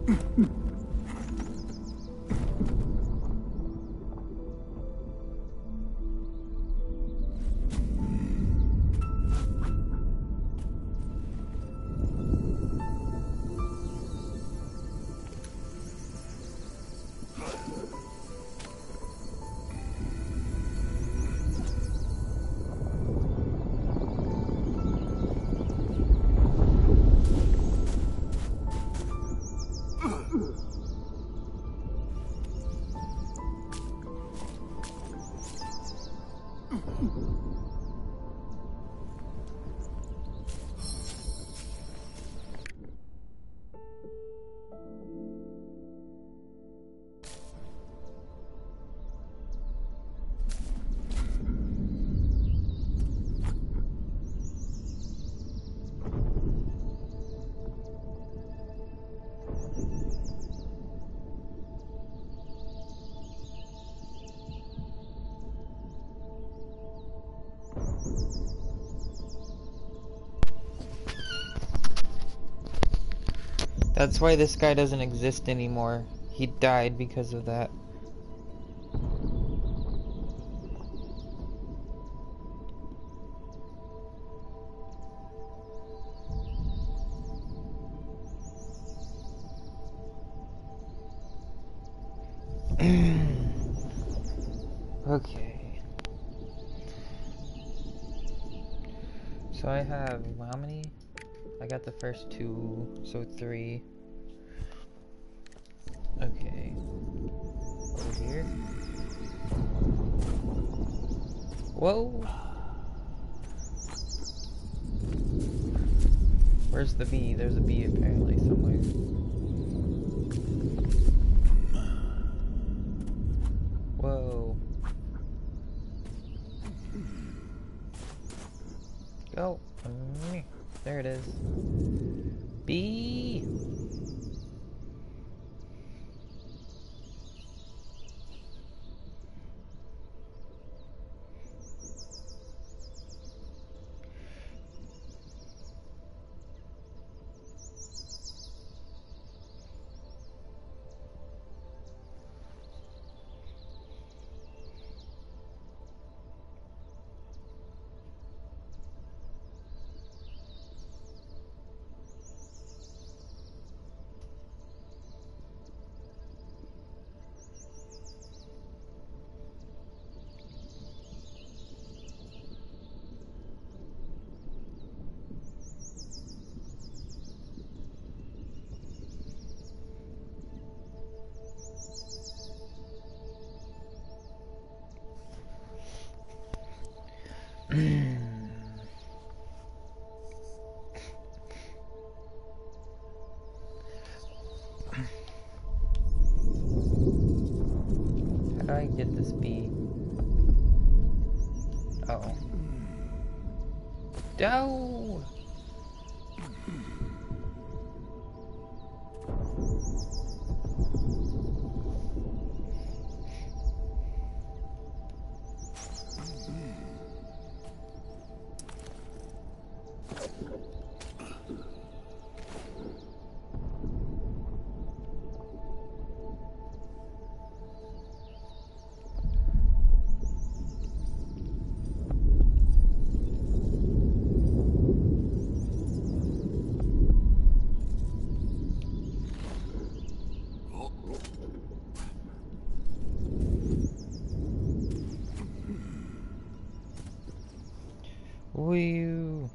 That's why this guy doesn't exist anymore. He died because of that. Okay. So I have how many? I got the first two, so 3. Okay. Over here. Whoa! Where's the bee? There's a bee apparently somewhere. Whoa. Go. There it is. Bee! How do I get this bee? Uh-oh. No! Woo!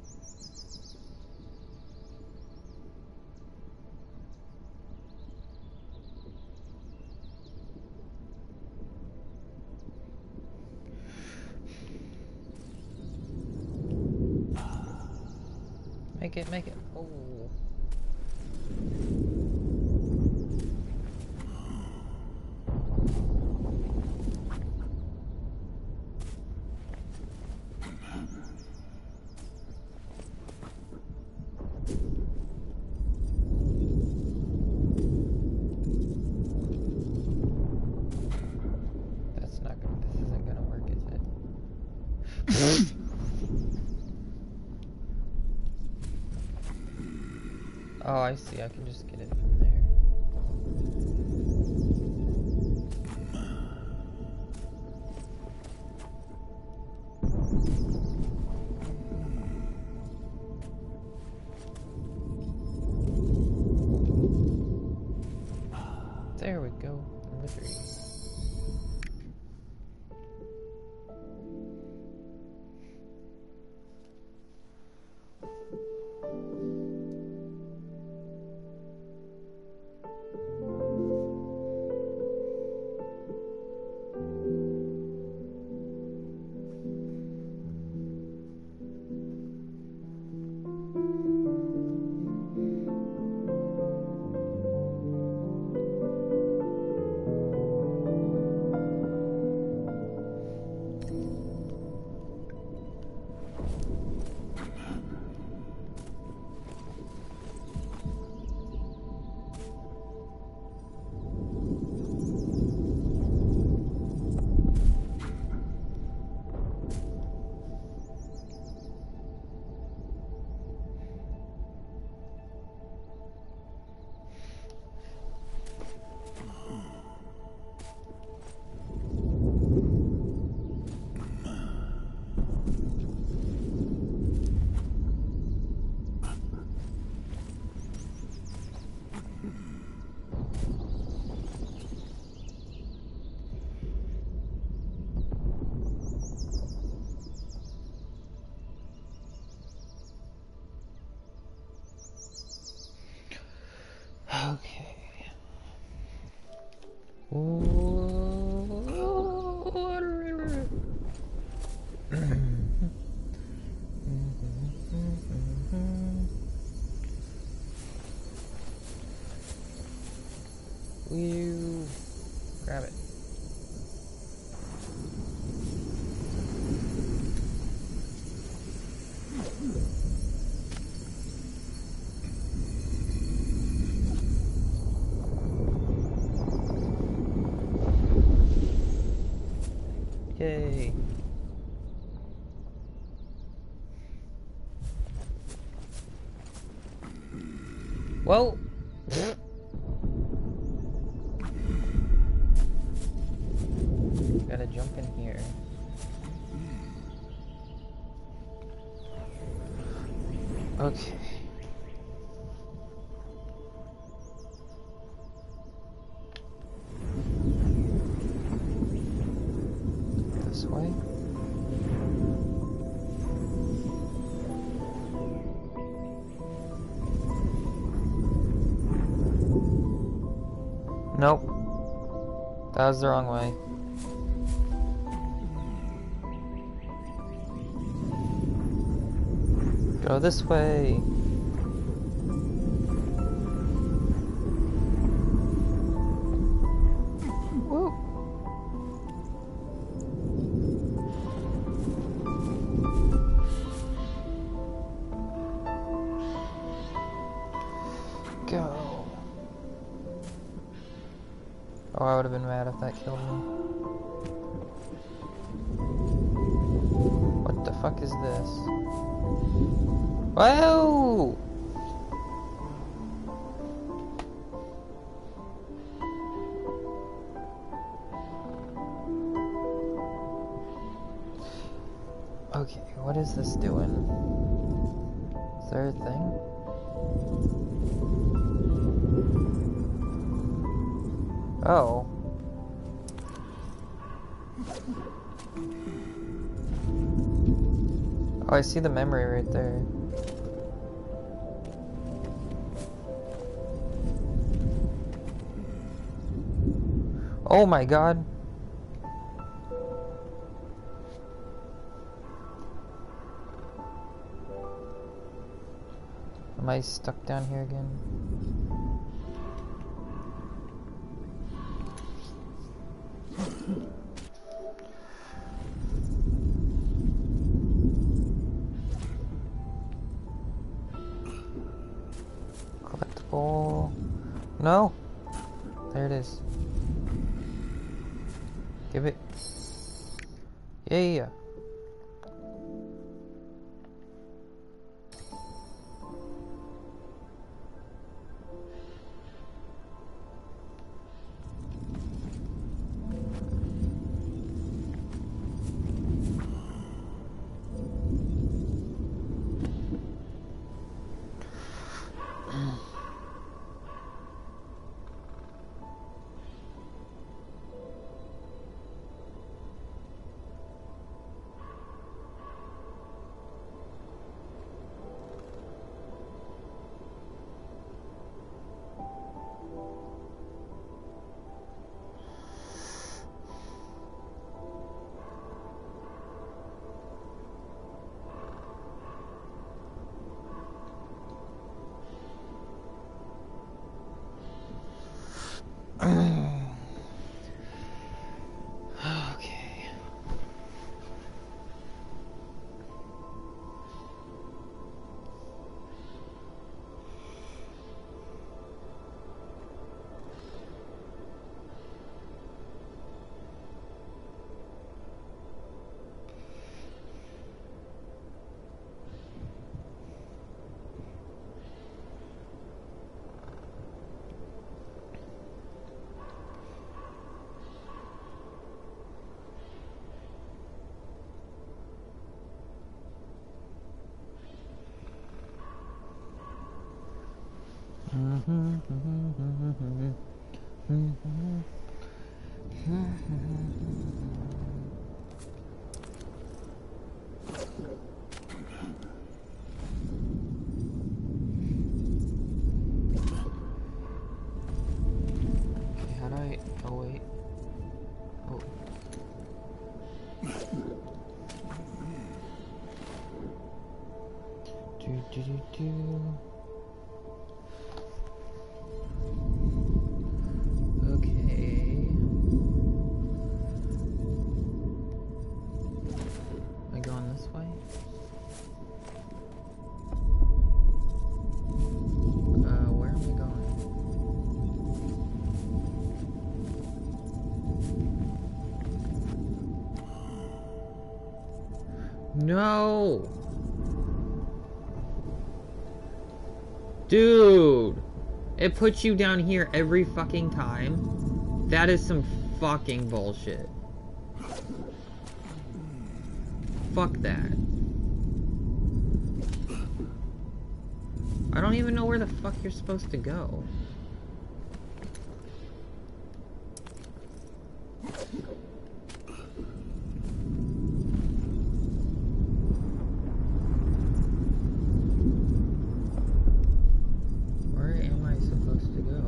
Make it, make it. Oh. That's not gonna, this isn't gonna work, is it? Oh, I see. I can just get it from there. number 3. Okay. Woo! Grab it. Yay! Whoa! Gotta jump in here. Okay. This way? Nope. That was the wrong way. Go this way. Woo. Go. Oh, I would have been mad if that killed me. What the fuck is this? Whoa! Okay, what is this doing? Is there a thing? Oh. Oh, I see the memory right there. Oh my god. Am I stuck down here again? Collectible. No. There it is. Give it. Yeah. Okay. Okay, how do I... Oh, wait. Oh. Okay. Am I going this way? Where am I going? No! Dude! It puts you down here every fucking time. That is some fucking bullshit. Fuck that. I don't even know where the fuck you're supposed to go. Where am I supposed to go?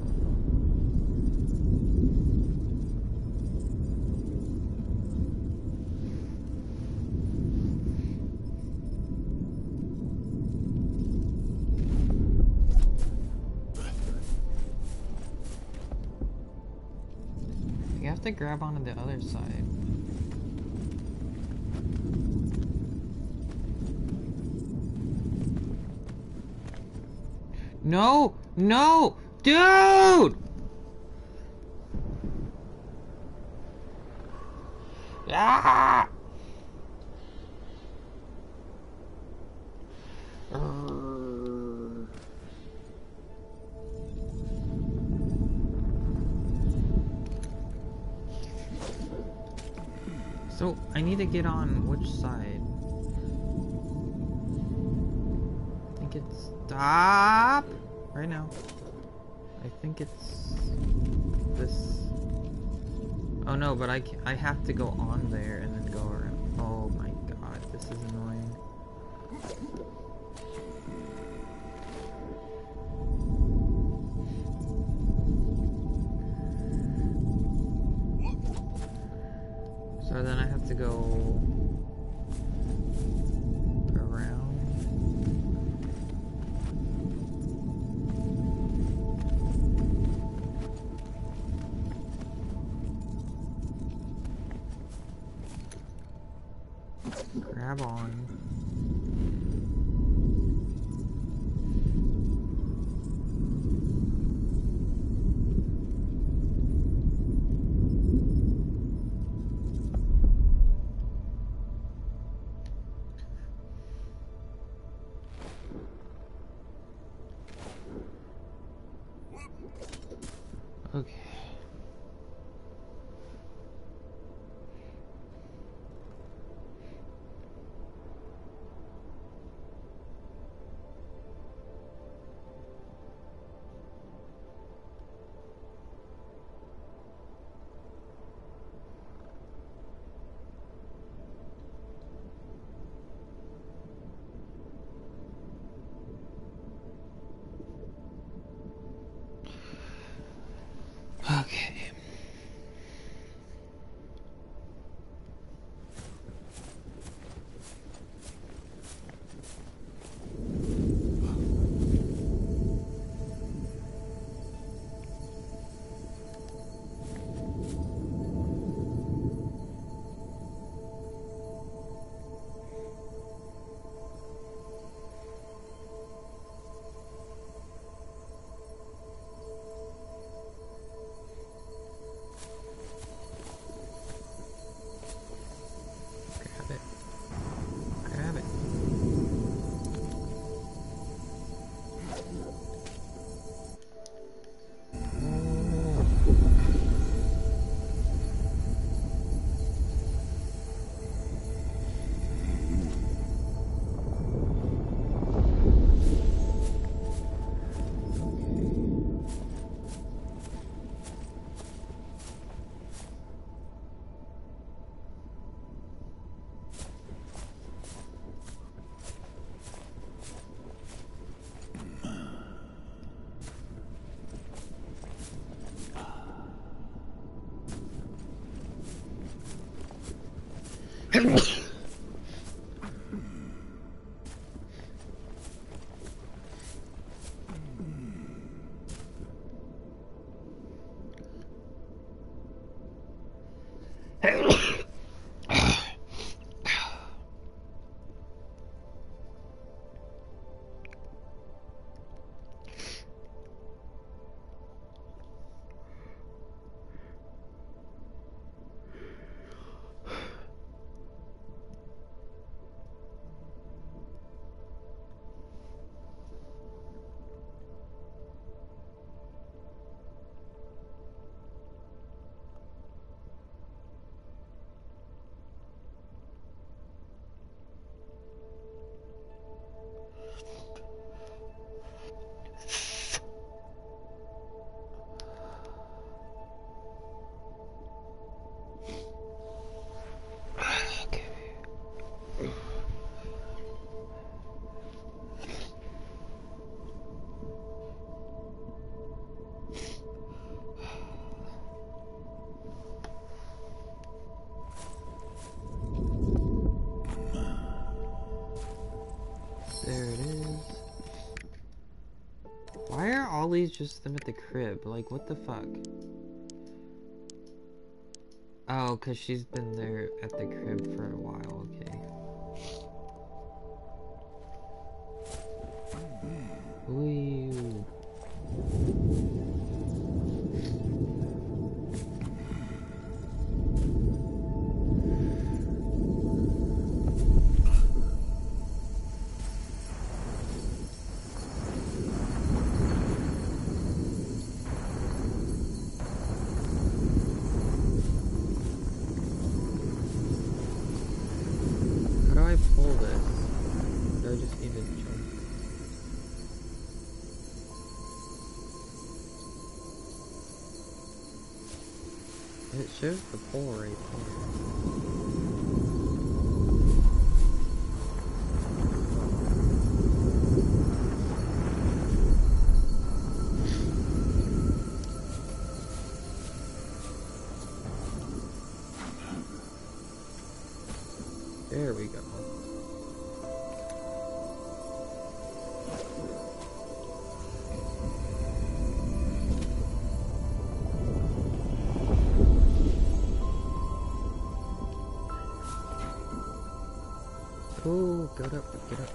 You have to grab onto the other side. No! No! Dude! Ah! So, I need to get on which side? I think it's... Stop! Right now. I think it's... this... Oh no, but I have to go on there and then go around. Oh my god, this is annoying. So then I have to go around. Grab on. Okay. Okay. There it is. Why are all these just them at the crib? Like, what the fuck? Oh, because she's been there at the crib for a while, okay. Ooh. How do I pull this? Do I just need to jump? It shows the pull right there. There we go. Ooh, get up, get up.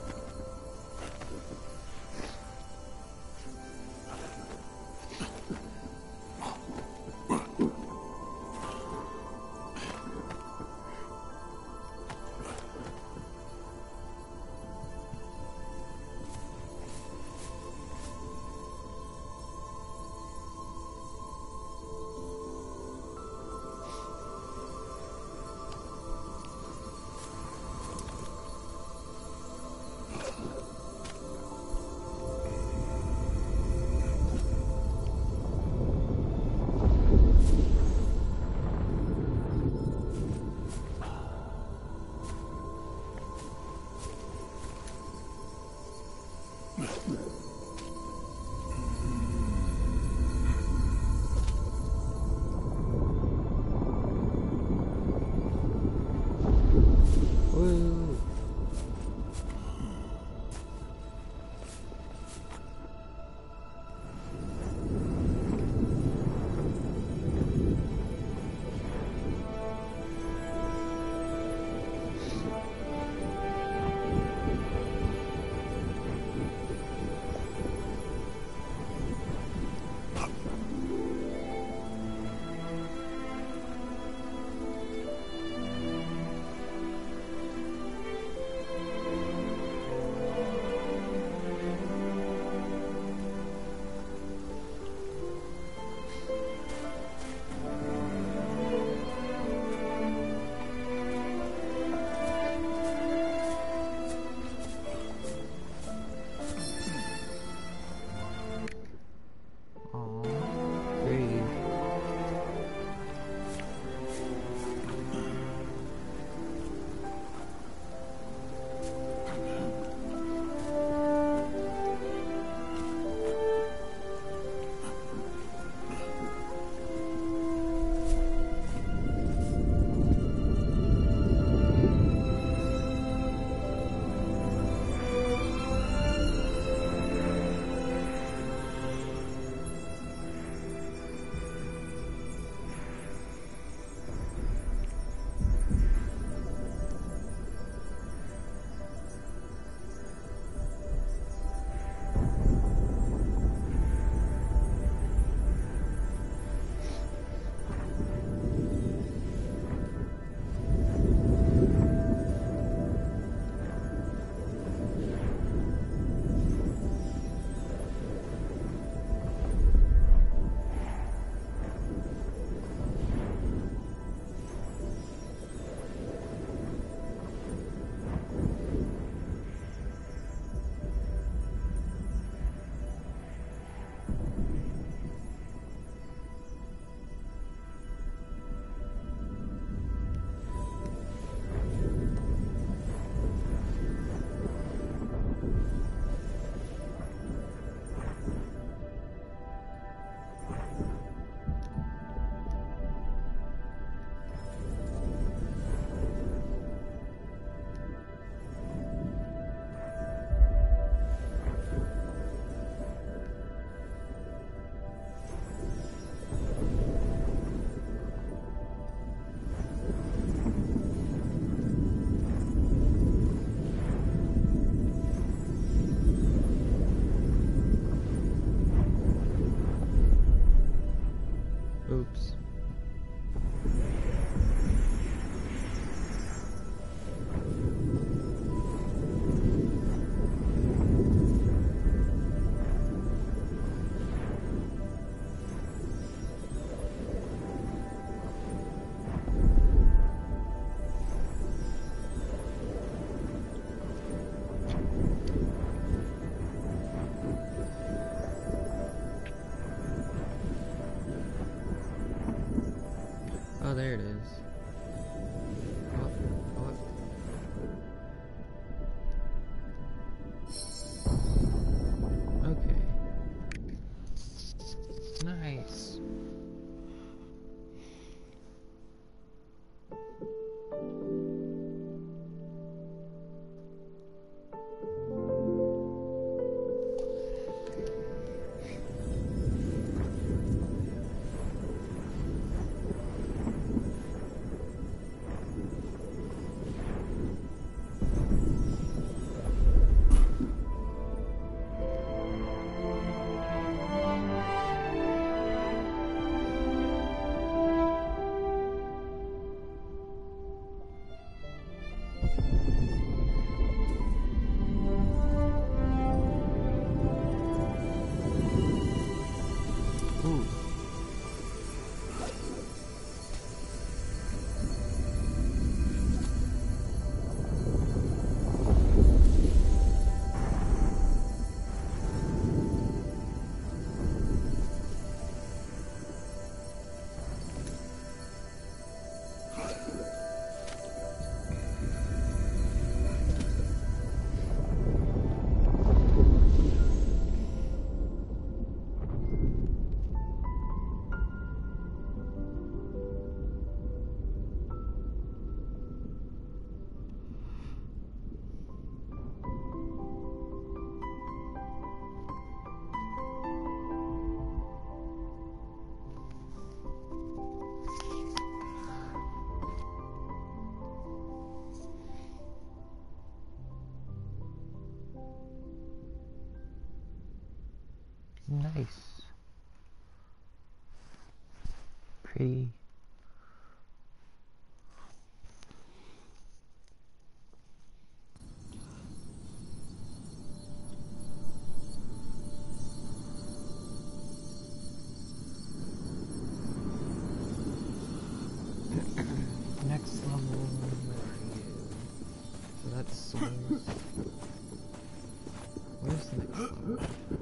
Oh, there it is. Okay. Nice. Ooh. Nice. Pretty. Next level, where are you? So that's souls. Where's the next level?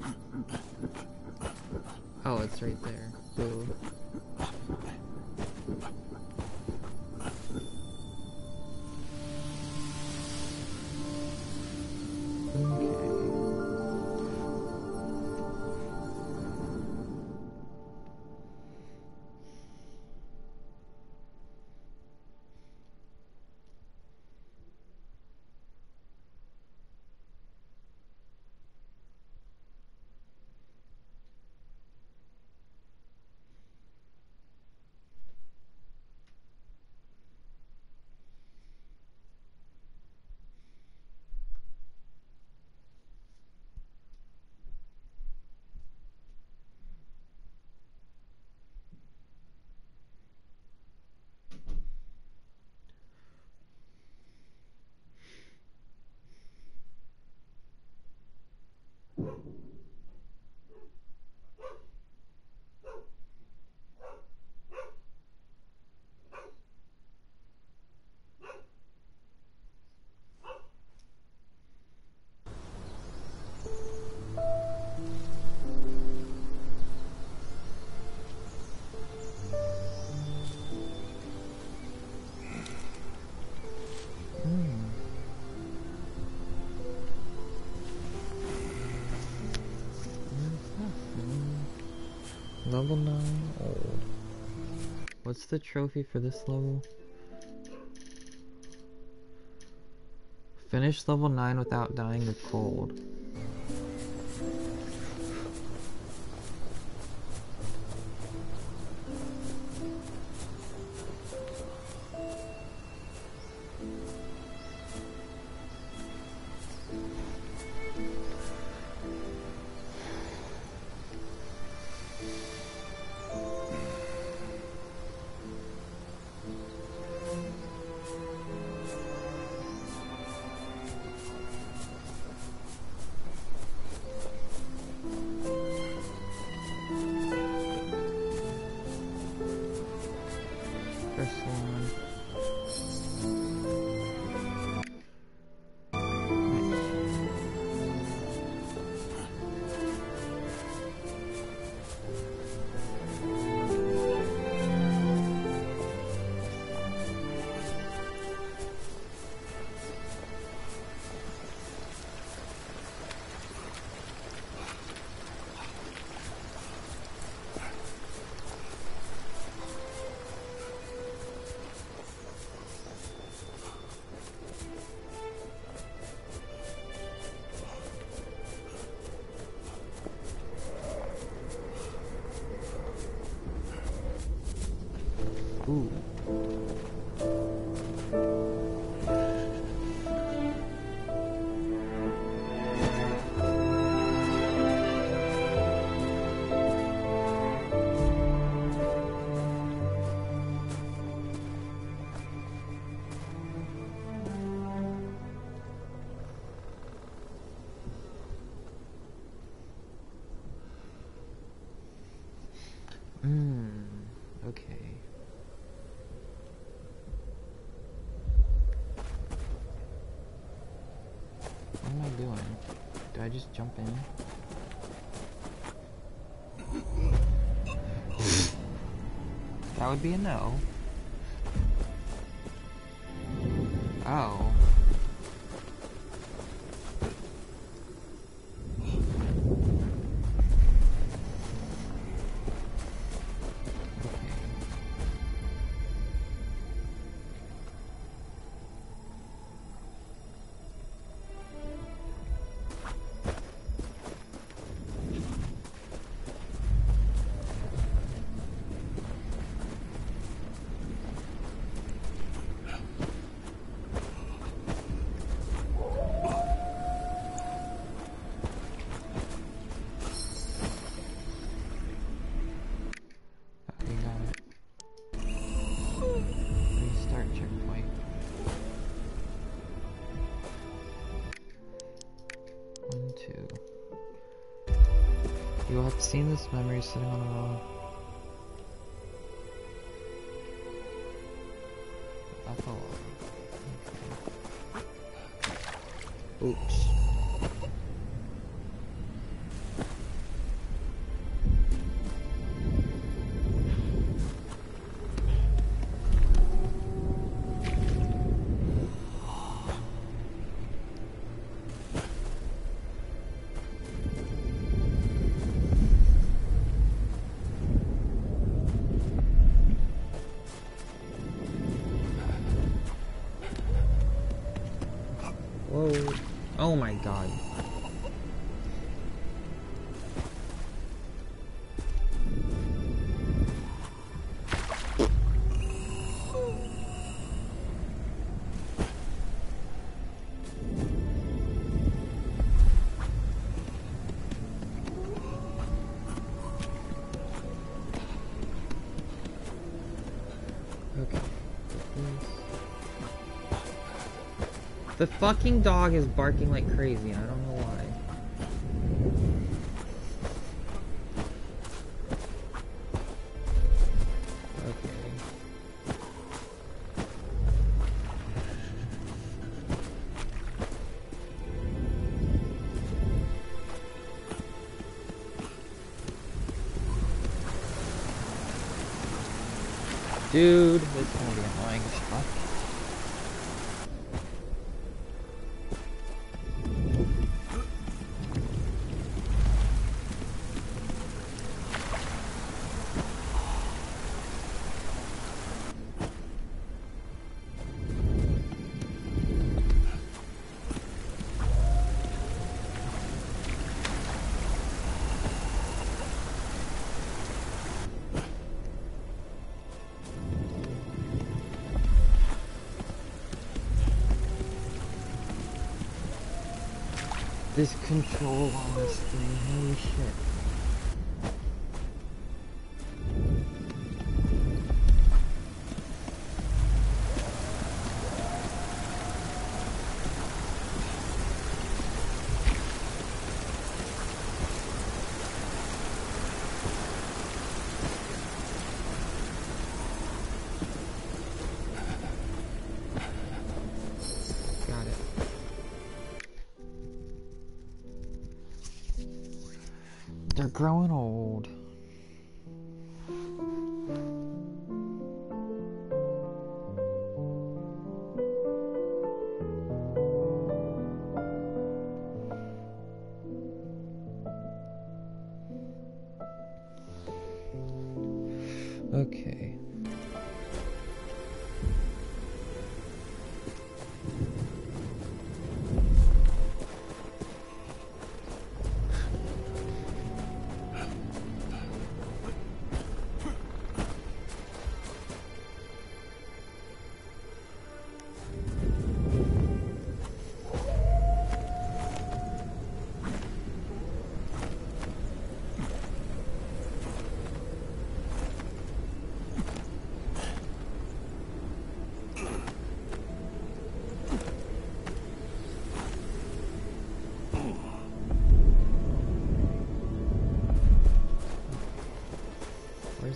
Oh, it's right there. Boo. Level 9 old. What's the trophy for this level? Finish level 9 without dying of cold. Okay. What am I doing? Do I just jump in? That would be a no. Oh. You will have seen this memory sitting on a wall. That's a lot. Okay. Oops. Whoa. Oh my god. The fucking dog is barking like crazy. I don't know why. Okay. Dude, this is gonna be annoying as fuck. This control on this thing, holy shit. They're growing old. Okay.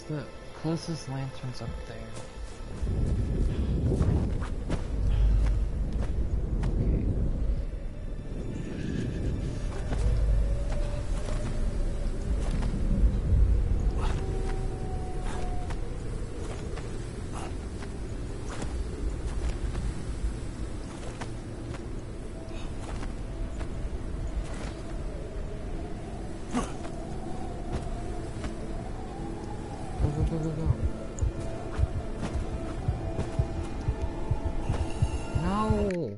Because the closest lantern's up there. No!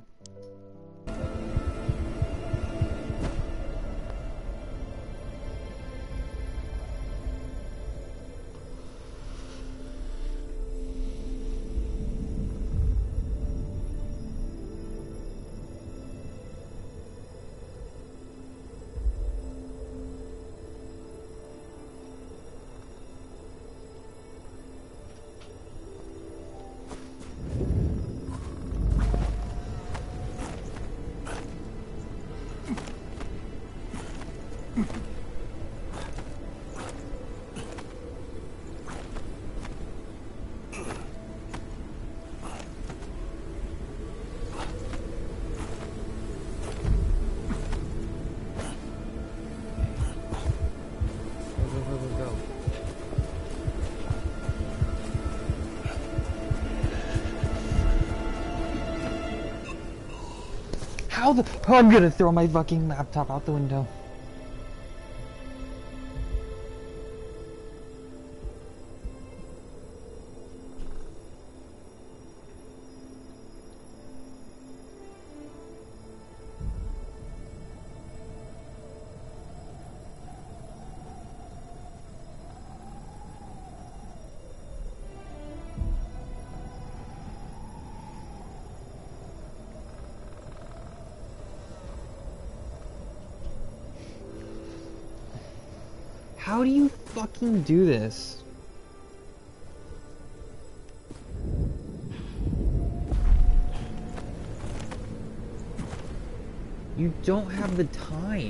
How the— oh, I'm gonna throw my fucking laptop out the window. How do you fucking do this? You don't have the time.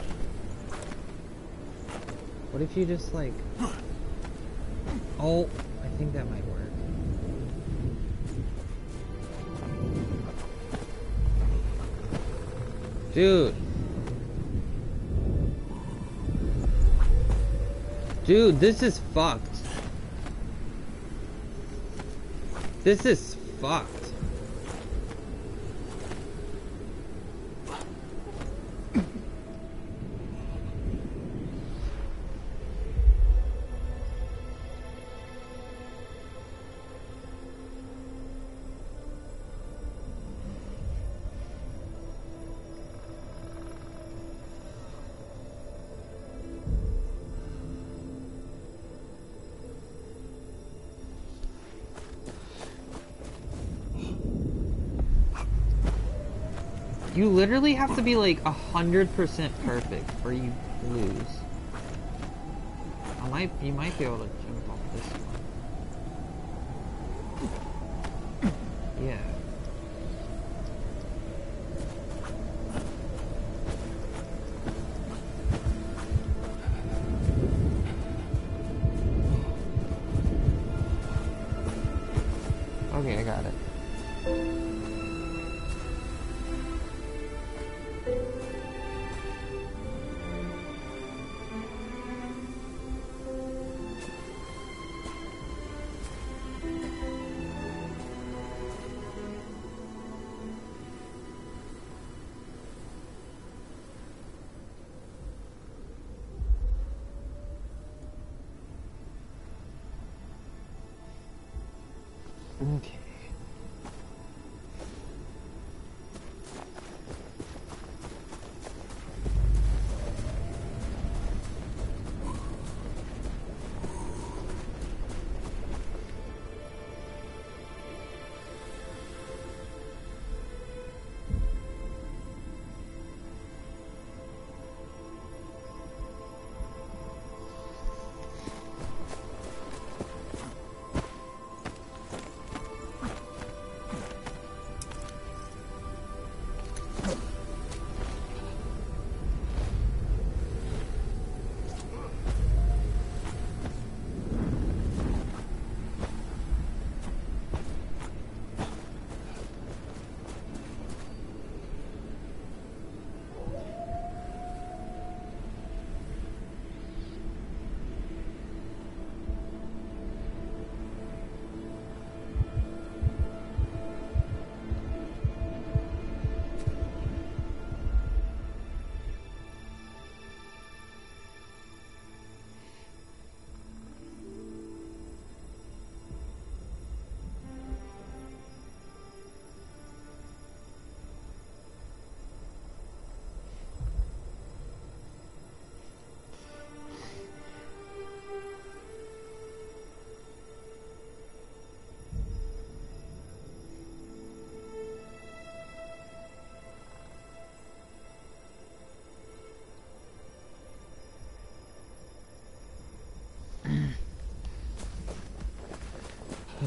What if you just like— oh, I think that might work. Dude. Dude, this is fucked. This is fucked. You literally have to be like 100% perfect or you lose. You might be able to jump off this one. Yeah. Okay, I got it. Okay.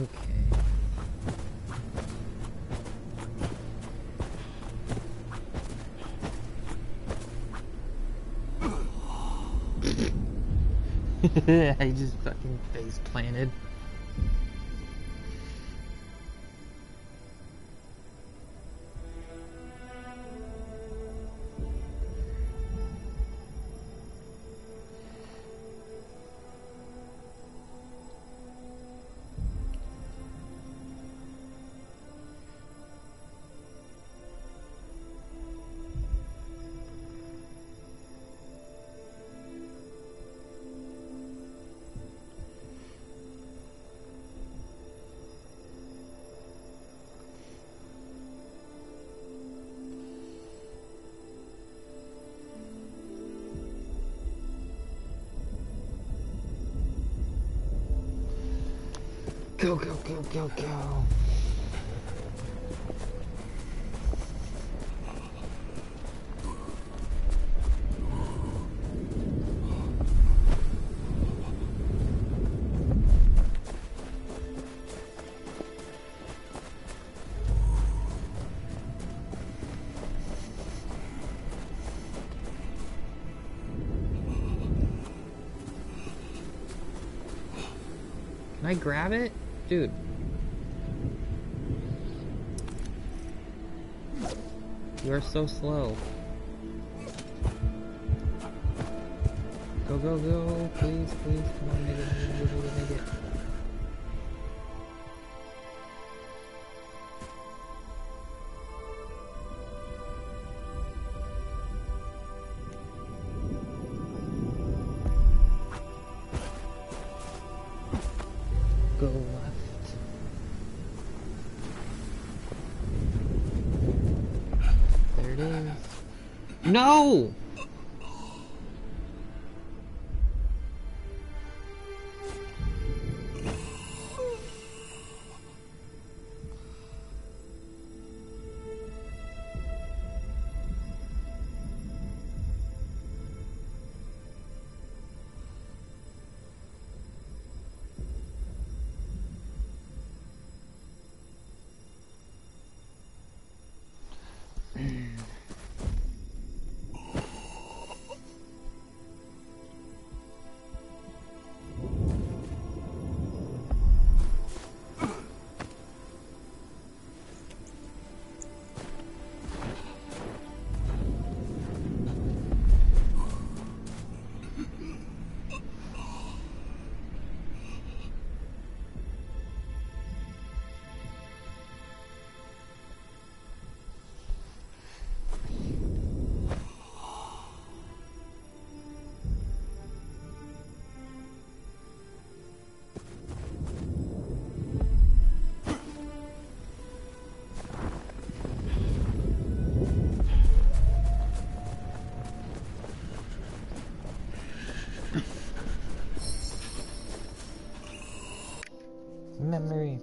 Okay. I just fucking face planted. Go, go, go, go, go. Can I grab it? Dude. You are so slow. Go, go, go. Please, please. Come on, make it, make it. Go left. There it is. No! Memory.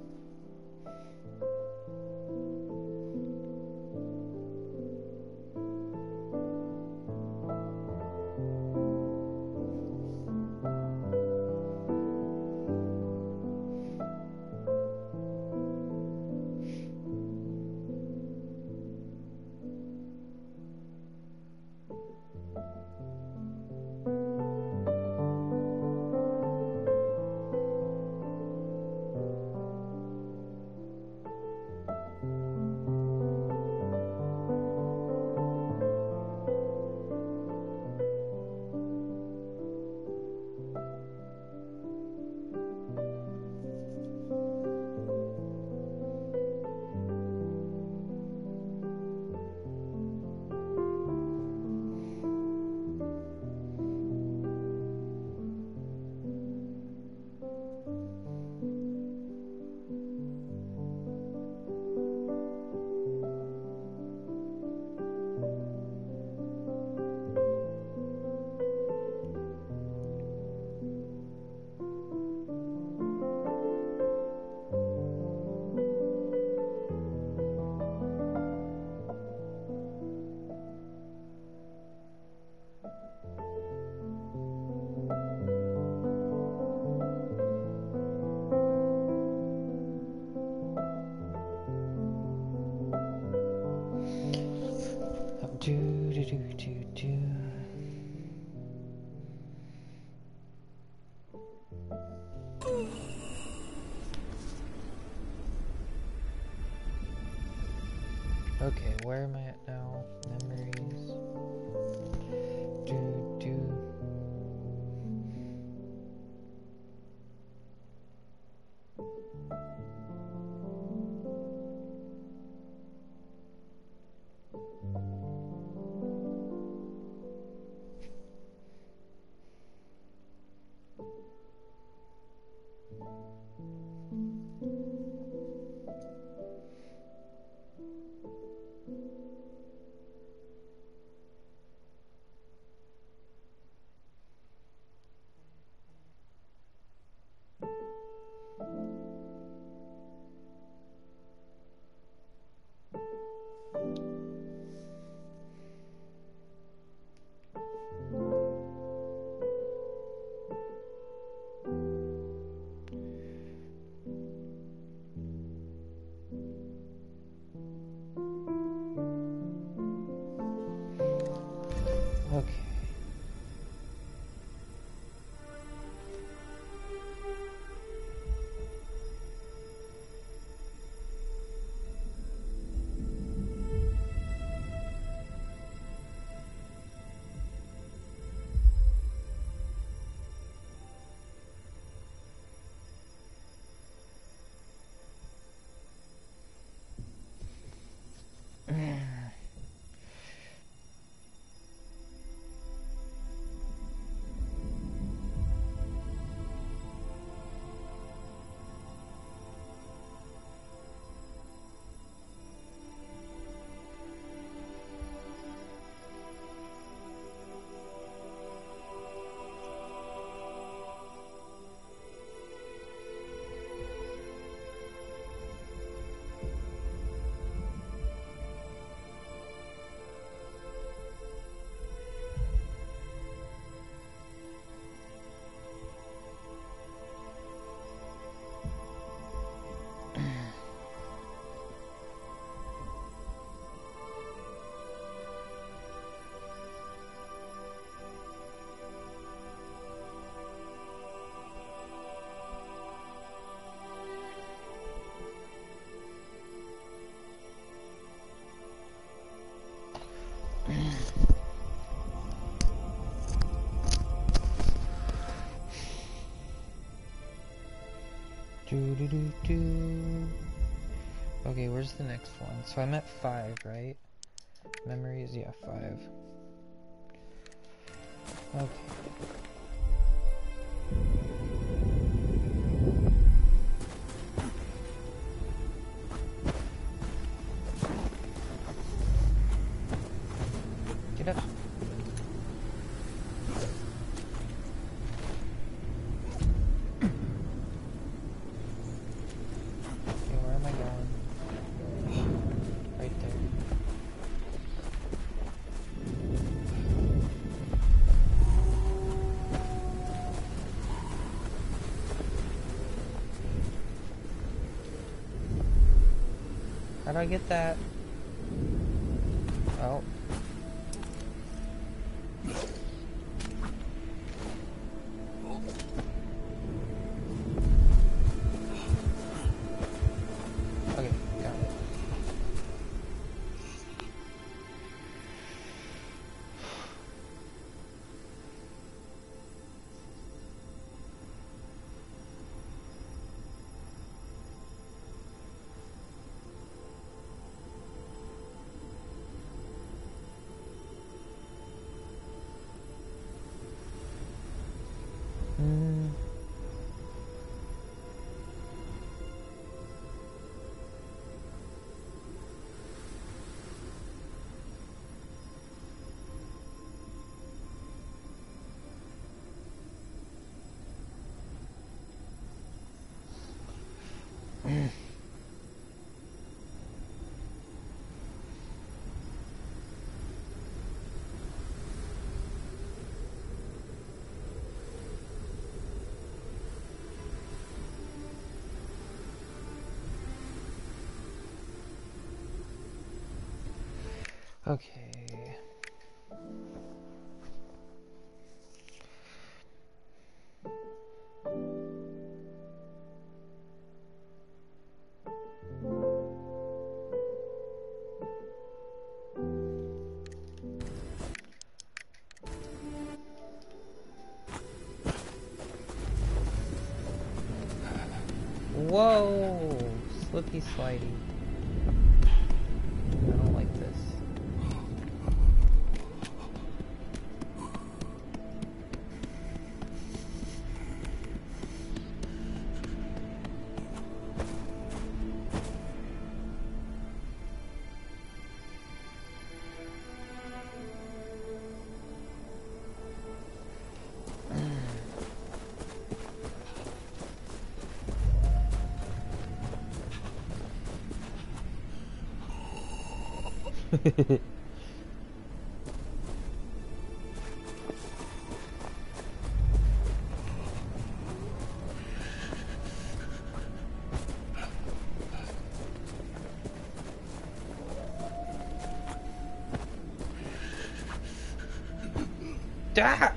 Okay, where am I at now? Memories. Okay. Okay, where's the next one? So I'm at 5, right? Memories, yeah, 5. Okay. Get up. Okay, where am I going? Right there. How do I get that? Oh. Okay, got it. Okay. Whoa! Slippy slidey. I don't like this. Ah!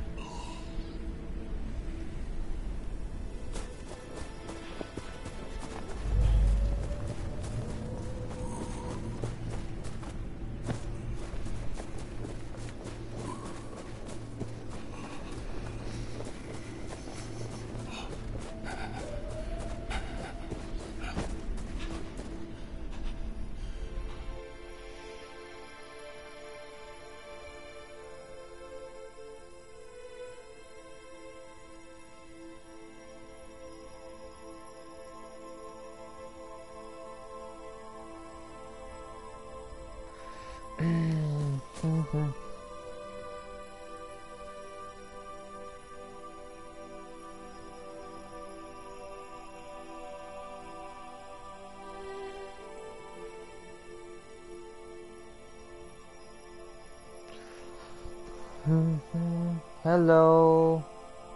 Hello.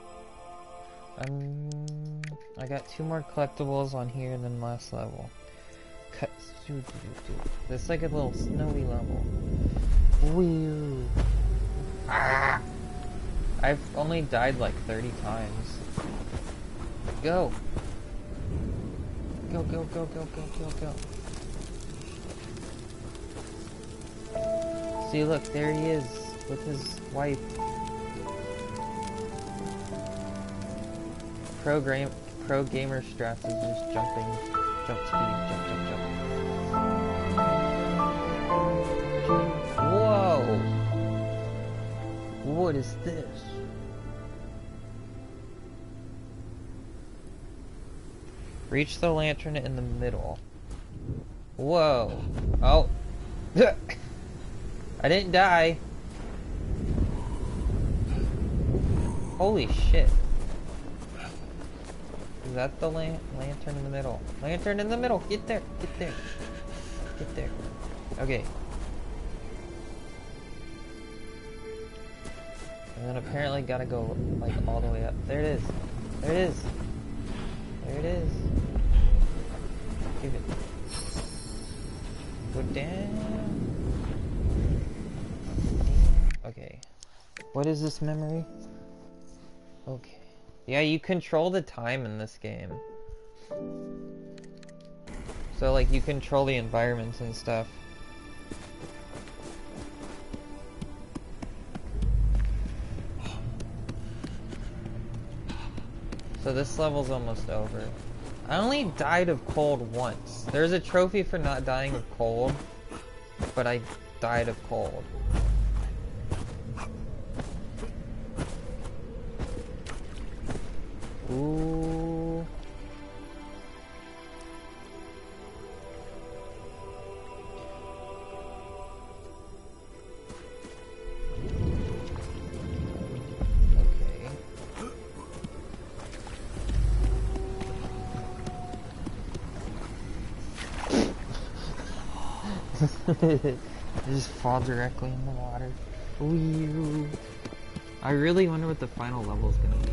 I got 2 more collectibles on here than last level. This is like a little snowy level. Wee. Ah! I've only died like 30 times. Go. Go, go, go, go, go, go, go. See, look, there he is with his wife. Pro gamer strats is just jumping, jump speed, jump, jump, jump. Whoa! What is this? Reach the lantern in the middle. Whoa! Oh! I didn't die. Holy shit. Is that the lantern in the middle? Lantern in the middle! Get there! Get there! Get there. Okay. And then apparently gotta go like all the way up. There it is! There it is! There it is! Give it. Go down. Okay. What is this memory? Okay. Yeah, you control the time in this game. So, like, you control the environments and stuff. So this level's almost over. I only died of cold once. There's a trophy for not dying of cold, but I died of cold. Ooh. Okay. Just fall directly in the water. Ooh. I really wonder what the final level is gonna be.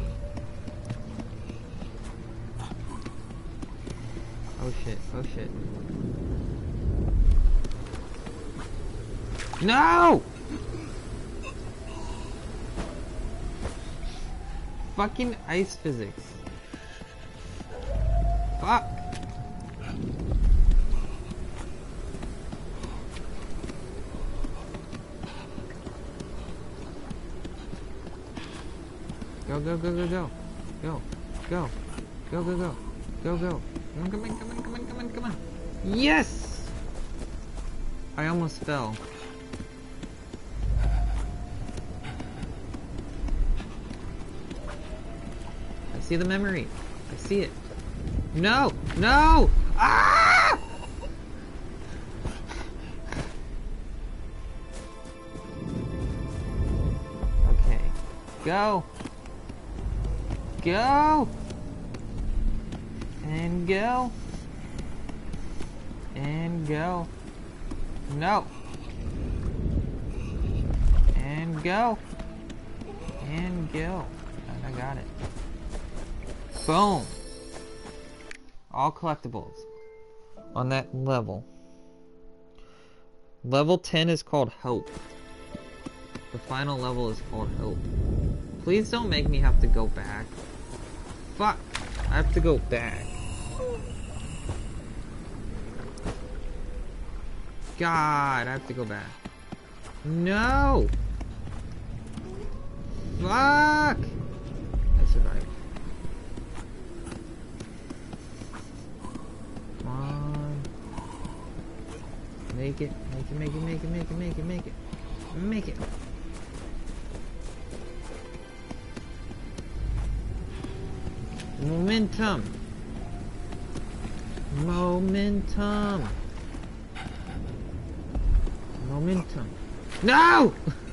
Oh shit, oh shit. No! Fucking ice physics. Fuck! Go, go, go, go, go. Go. Go. Go, go, go. Go, go. Come on, come on, come on, come on, come on, come on. Yes! I almost fell. I see the memory. I see it. No! No! Ah! Okay. Go! Go! And go! And go! No! And go! And go! I got it. Boom! All collectibles on that level. Level 10 is called Hope. The final level is called Hope. Please don't make me have to go back. Fuck! I have to go back. God, I have to go back. No! Fuck! I survived. Come on. Make it, make it, make it, make it, make it, make it, make it. Make it. Momentum. Momentum. Momentum. No!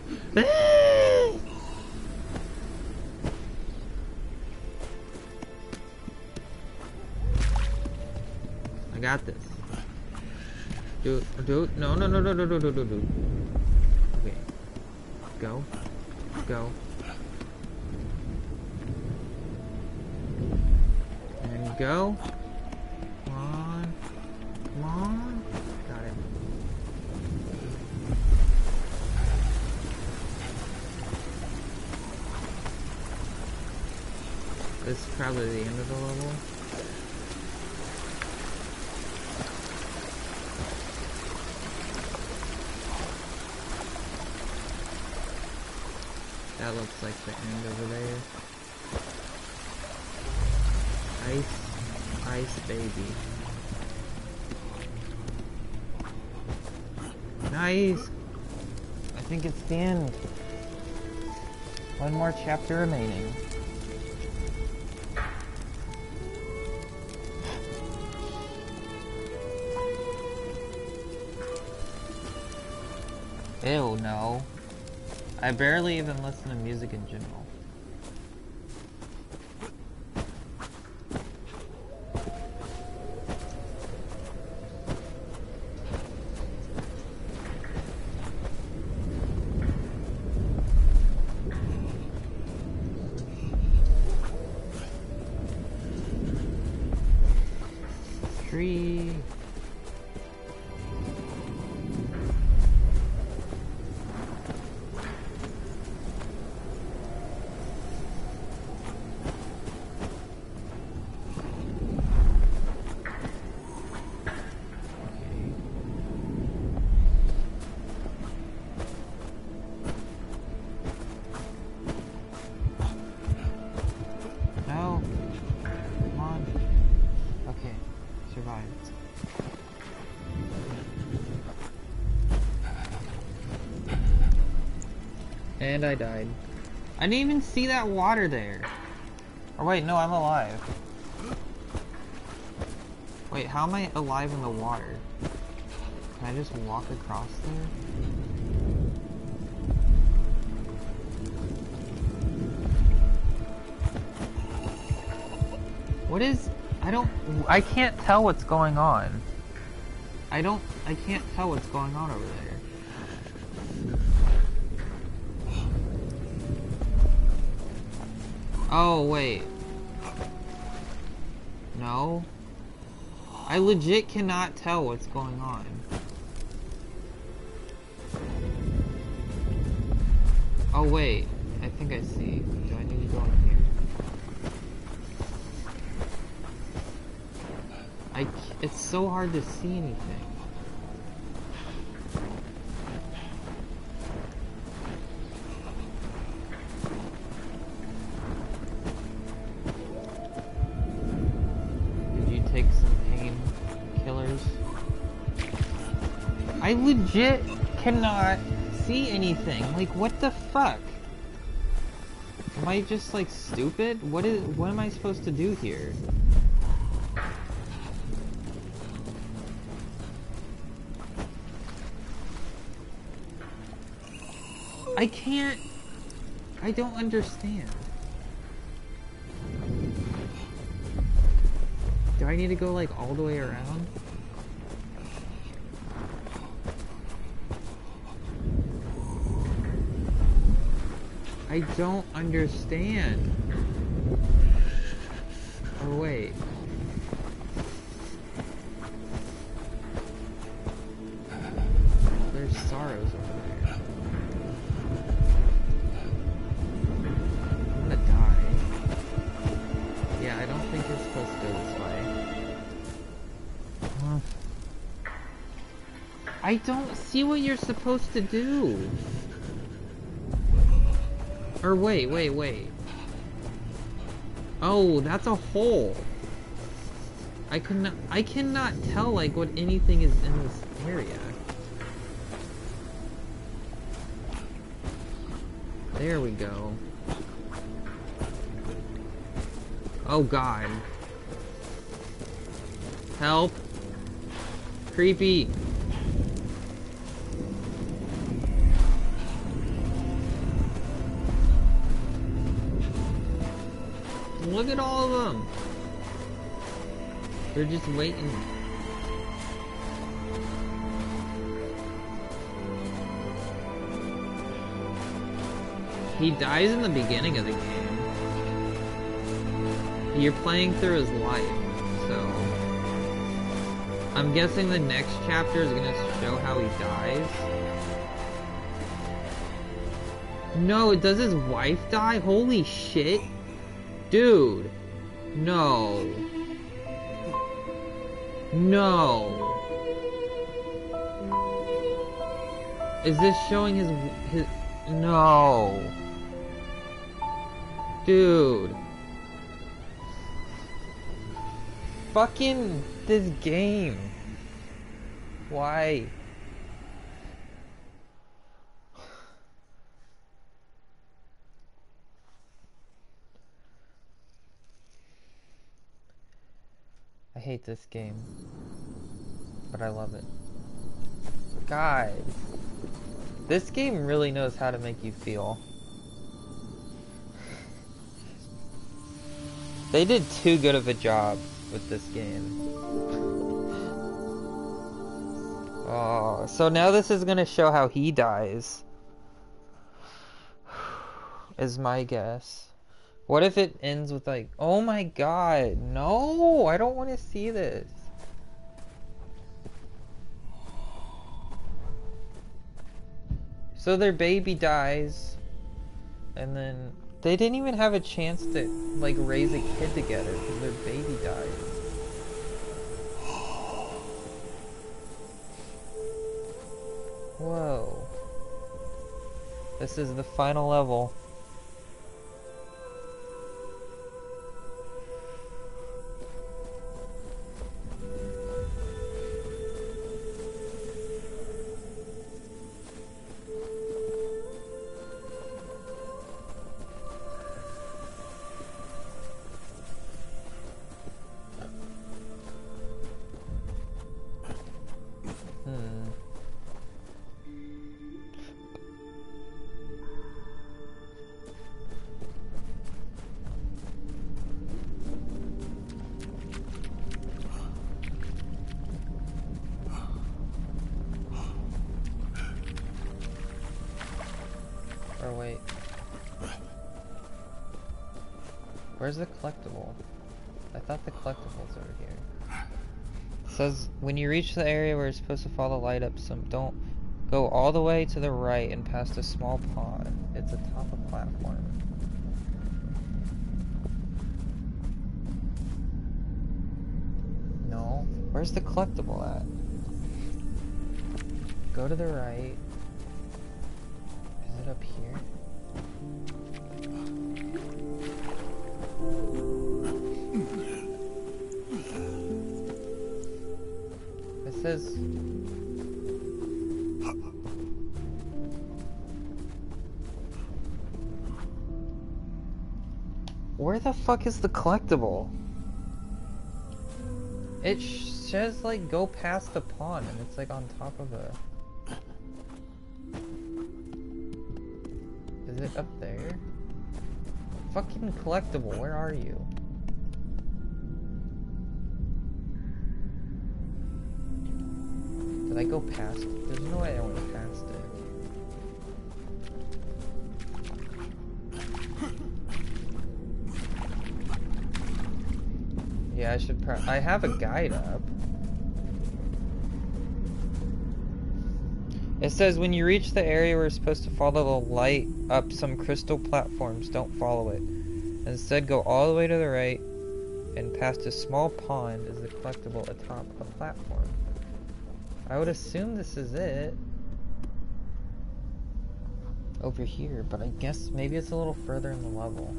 I got this. Dude, no, no, no, no, no, no, no, no, no. Okay. Go. Go. And go. Come on. Come on. Got it. This is probably the end of the level. That looks like the end over there. Ice baby. Nice! I think it's the end. One more chapter remaining. Ew, no. I barely even listen to music in general. Tree. And I died. I didn't even see that water there. Or wait, no, I'm alive. Wait, how am I alive in the water? Can I just walk across there? What is... I can't tell what's going on. I can't tell what's going on over there. Oh, wait. No. I legit cannot tell what's going on. Oh, wait. I think I see. Do I need to go in here? It's so hard to see anything. I legit cannot see anything. Like, what the fuck? Am I just, like, stupid? What am I supposed to do here? I can't... I don't understand. Do I need to go, like, all the way around? I don't understand. Oh, wait. There's sorrows over there. I'm gonna die. Yeah, I don't think you're supposed to go this way. I don't see what you're supposed to do. Or wait. Oh, that's a hole. I cannot tell, like, what anything is in this area. There we go. Oh god. Help. Creepy. Look at all of them. They're just waiting. He dies in the beginning of the game. You're playing through his life, so I'm guessing the next chapter is gonna show how he dies. No, does his wife die? Holy shit. Dude, no. No. Is this showing his no. Dude. Fucking this game. Why? I hate this game, but I love it. God, this game really knows how to make you feel. They did too good of a job with this game. Oh, so now this is gonna show how he dies, is my guess. What if it ends with like, oh my god, no, I don't want to see this. So their baby dies, and then they didn't even have a chance to like raise a kid together because their baby died. Whoa. This is the final level. Or wait. Where's the collectible? I thought the collectible's over here. It says, when you reach the area where you're supposed to follow the light up some, don't go all the way to the right and past a small pond. It's atop a platform. No. Where's the collectible at? Go to the right. Is it up here? It says Where the fuck is the collectible? It says like go past the pond and it's like on top of a... Is it up there? Fucking collectible, where are you? Did I go past it? There's no way I went past it. Yeah, I should I have a guide up. It says when you reach the area where you're supposed to follow the light up some crystal platforms, don't follow it. Instead, go all the way to the right and past a small pond is the collectible atop a platform. I would assume this is it. Over here, but I guess maybe it's a little further in the level.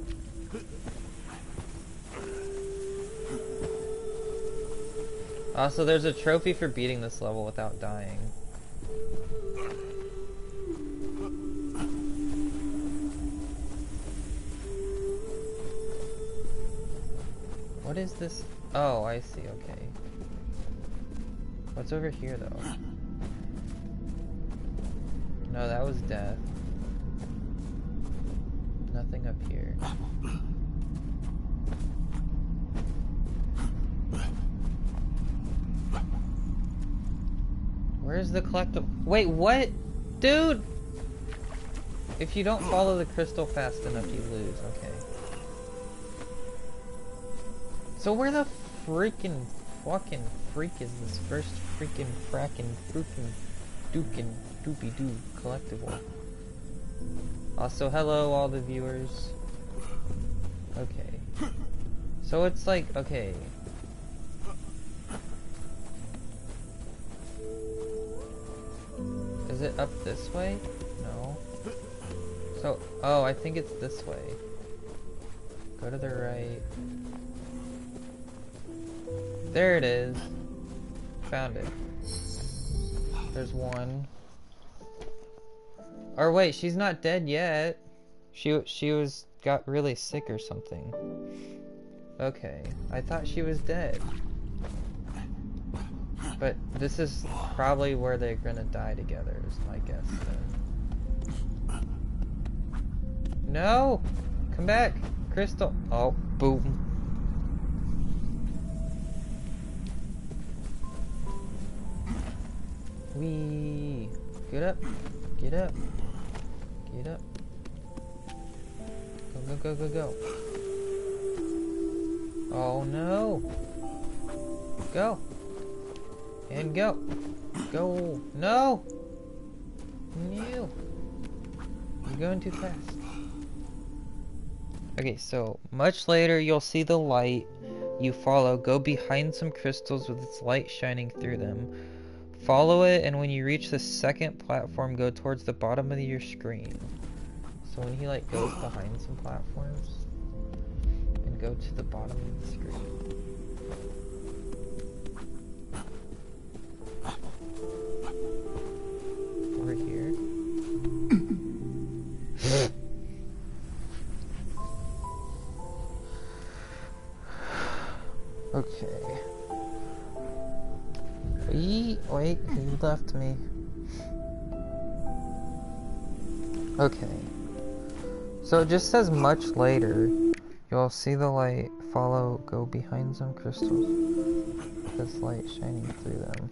Also, there's a trophy for beating this level without dying. What is this? Oh, I see, okay. What's over here, though? No, that was death. Nothing up here. Where's the collectible? Wait, what? Dude! If you don't follow the crystal fast enough, you lose. Okay. So where the freaking fucking freak is this first freaking dukin doopy doo collectible? Also, hello all the viewers. Okay. So it's like, okay. Is it up this way? No. So, oh, I think it's this way. Go to the right. There it is. Found it. There's one. Or wait, she's not dead yet. She got really sick or something. Okay, I thought she was dead. But this is probably where they're gonna die together, is my guess then. No! Come back! Crystal! Oh, boom. Wee! Get up! Get up! Get up! Go, go, go, go, go! Oh no! Go! And go! Go! No! No! You're going too fast. Okay, so much later you'll see the light you follow go behind some crystals with its light shining through them. Follow it, and when you reach the second platform, go towards the bottom of your screen. So when he like goes behind some platforms, and go to the bottom of the screen. Over here. Okay. Wait, he left me. Okay. So it just says much later. You'll see the light follow, go behind some crystals. This light shining through them.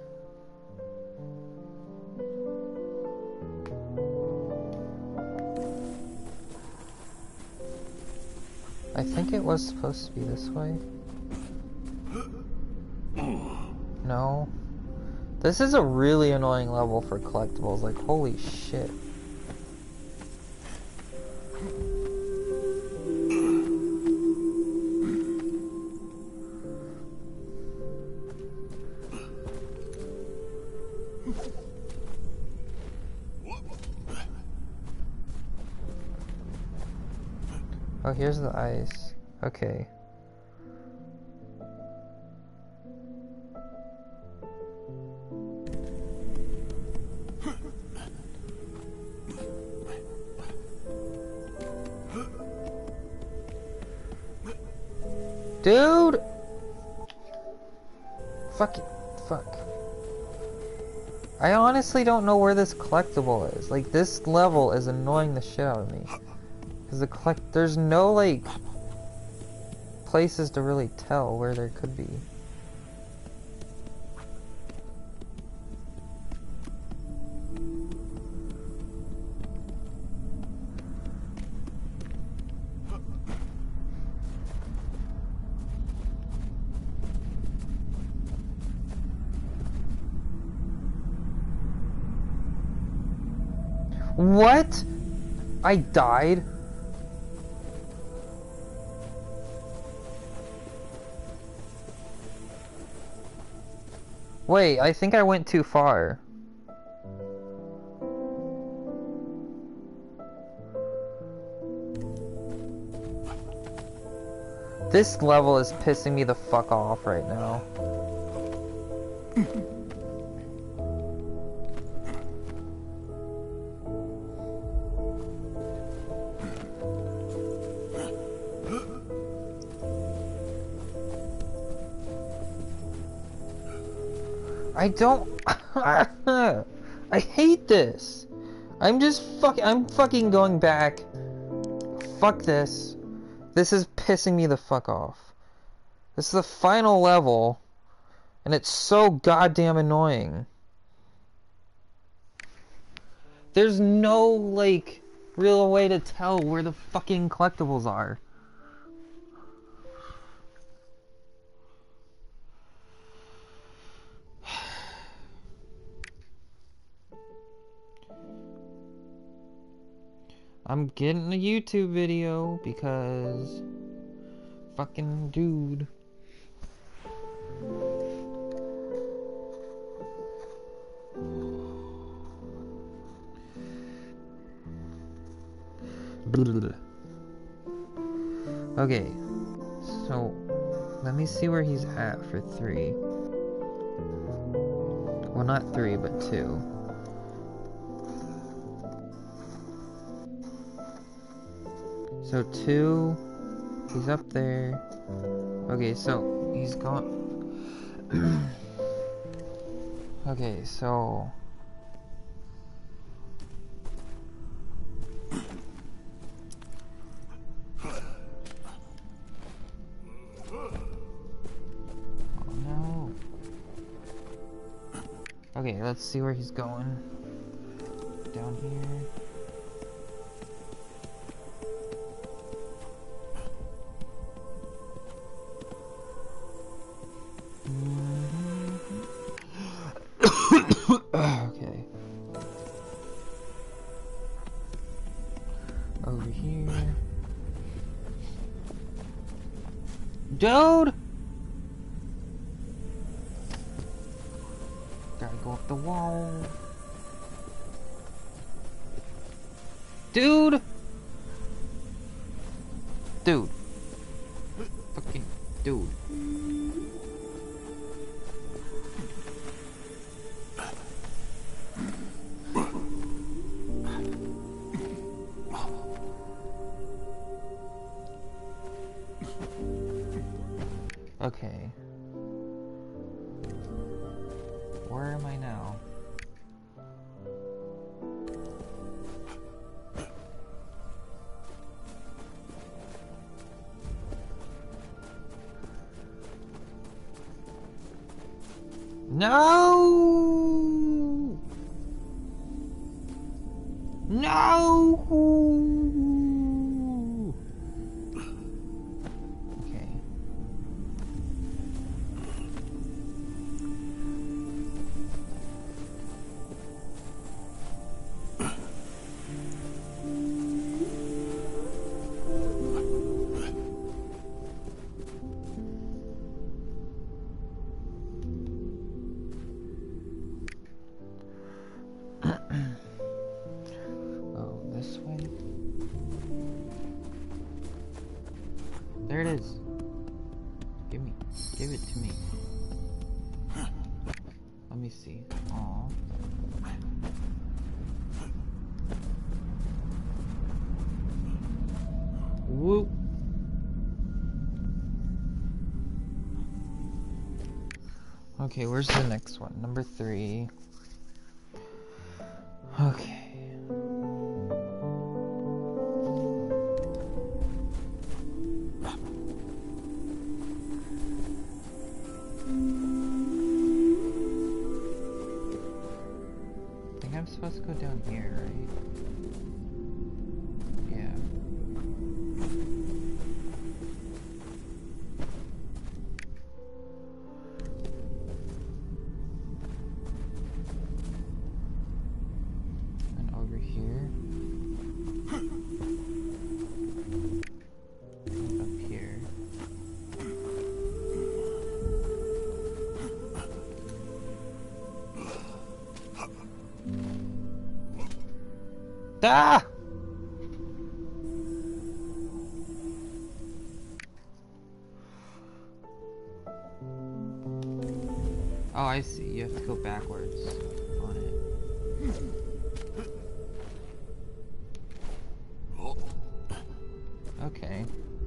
I think it was supposed to be this way. No. This is a really annoying level for collectibles, like holy shit. Oh, here's the ice. Okay. Dude! Fuck it. Fuck. I honestly don't know where this collectible is. Like, this level is annoying the shit out of me. Because there's no, like, places to really tell where there could be. What? I died? Wait, I think I went too far. This level is pissing me the fuck off right now. I don't... I hate this. I'm fucking going back. Fuck this. This is pissing me the fuck off. This is the final level, and it's so goddamn annoying. There's no, like, real way to tell where the fucking collectibles are. I'm getting a YouTube video because fucking dude. Okay, so let me see where he's at for 3. Well, not 3, but 2. So 2, he's up there. Okay, so he's gone. Okay, so oh no. Okay, let's see where he's going. Down here. Okay. Over here. Dude! Gotta go up the wall. Dude! Dude. Fucking dude. Okay. Where am I now? No! No! Okay. Oh, this way? There it is. Give it to me. Let me see. Aww. Whoop. Okay, where's the next one? Number 3. Okay. I think I'm supposed to go down here, right? Yeah. And over here. And up here. Ah! Oh, I see. You have to go backwards on it. Okay.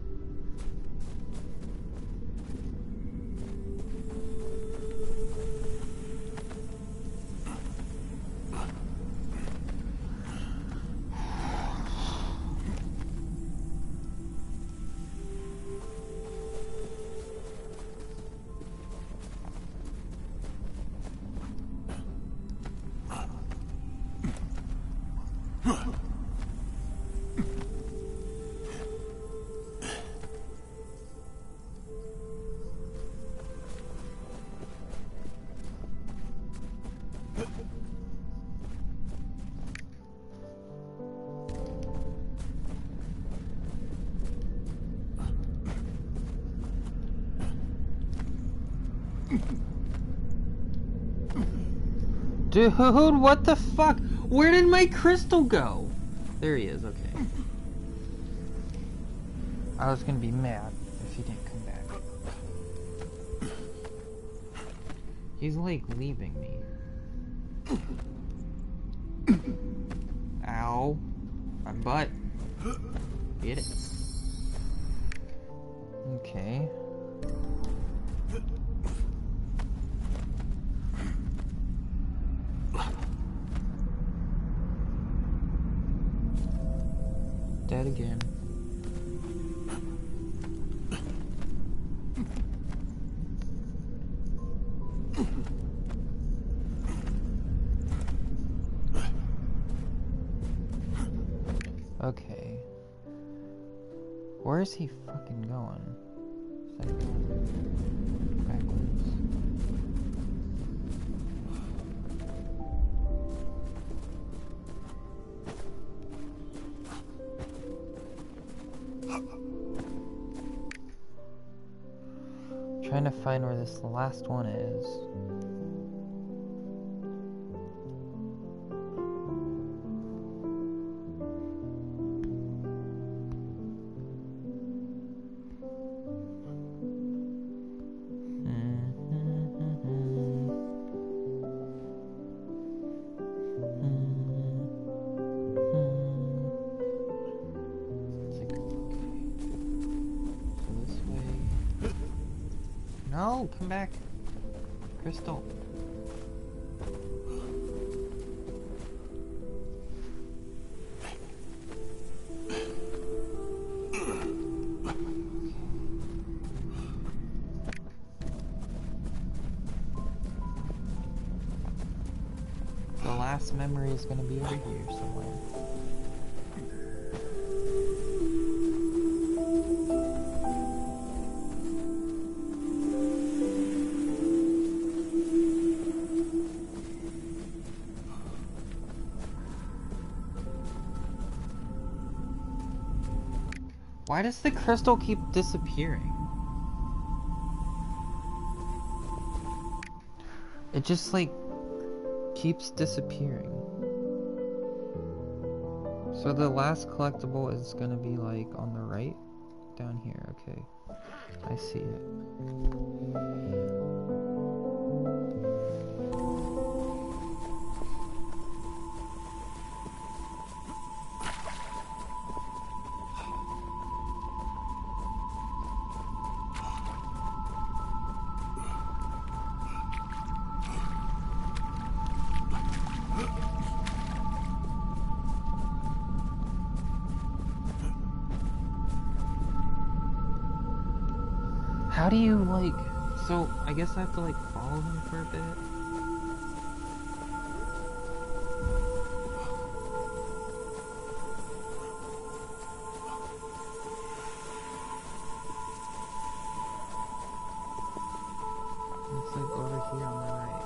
Dude, what the fuck? Where did my crystal go? There he is, okay. I was gonna be mad if he didn't come back. He's like leaving me. Ow. My butt. Get it. Okay. Dead again. Okay. Where is he fucking going? Is that going backwards? Trying to find where this last one is. No, come back. Crystal. The last memory is gonna be over here somewhere. Why does the crystal keep disappearing? It just like keeps disappearing. So the last collectible is gonna be like on the right? Down here, okay. I see it. How do you, like... So, I guess I have to, like, follow him for a bit? It's, like, over here on the right.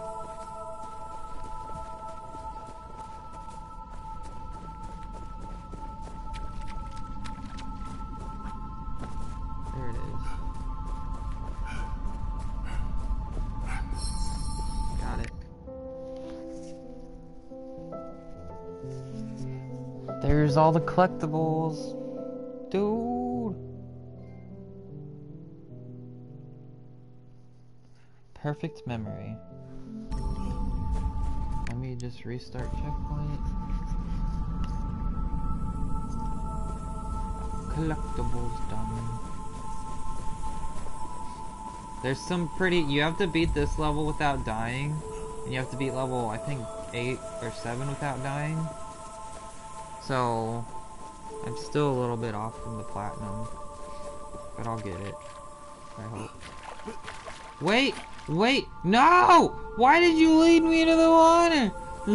There it is. Got it. There's all the collectibles. Dude. Perfect memory. Let me just restart checkpoint. Collectibles done. There's some pretty... You have to beat this level without dying. And you have to beat level, I think, 8 or 7 without dying. So... I'm still a little bit off from the platinum. But I'll get it. I hope. Wait! Wait! No! Why did you lead me into the water?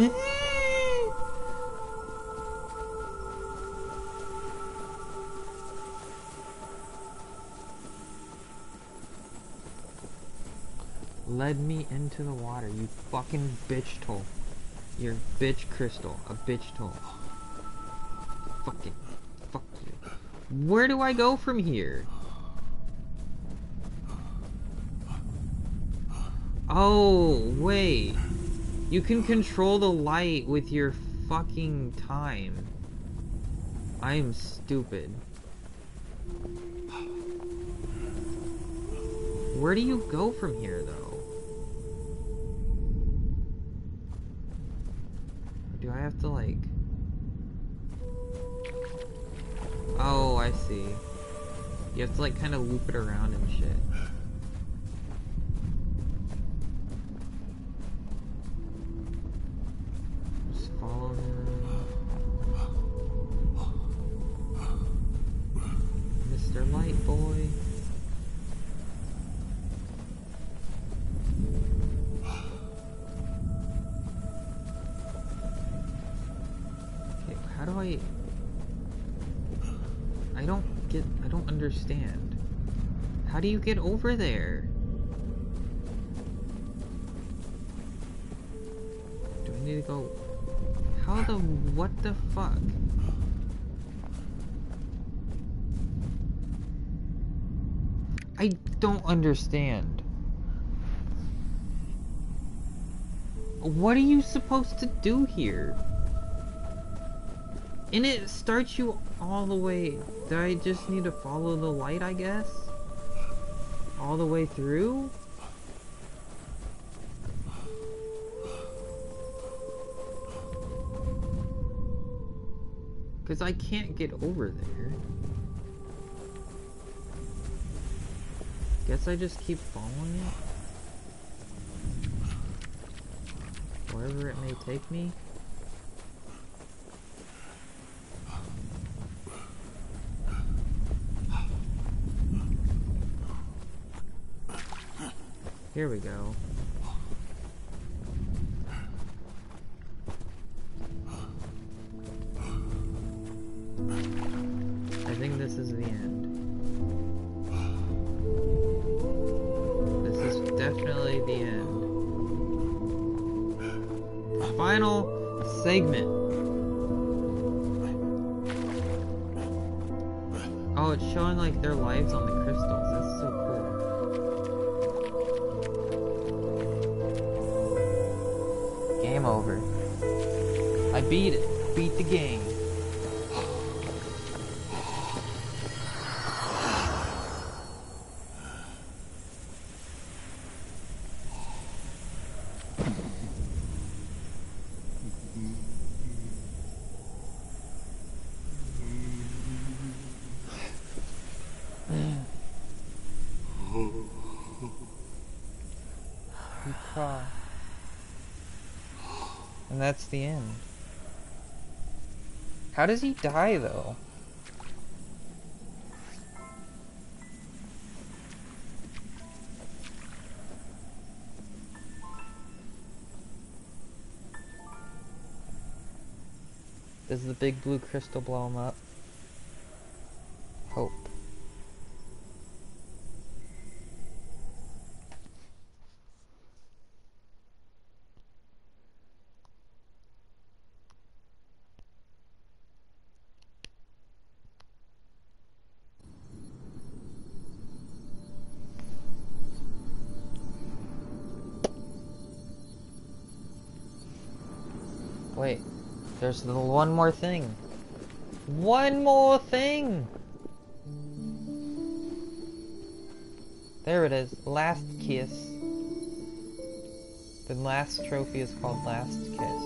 Led me into the water, you fucking bitch toll. You're bitch Crystal, a bitch toll. Fuck it. Fuck you. Where do I go from here? Oh, wait. You can control the light with your fucking time. I am stupid. Where do you go from here, though? Do I have to, like... Oh, I see. You have to, like, kind of loop it around and shit. Just follow him. Mr. Light Boy. How do I don't understand. How do you get over there? Do I need to go? What the fuck? I don't understand. What are you supposed to do here? And it starts you all the way. Do I just need to follow the light, I guess? All the way through? Because I can't get over there. Guess I just keep following it. Wherever it may take me. Here we go. I think this is the end. This is definitely the end. Final segment. Oh, it's showing like their lives on the crystals. That's so cool. Game over. I beat it. Beat the game. You cry. And that's the end. How does he die, though? Does the big blue crystal blow him up? Hope. Wait, there's the one more thing. One more thing! There it is. Last Kiss. The last trophy is called Last Kiss.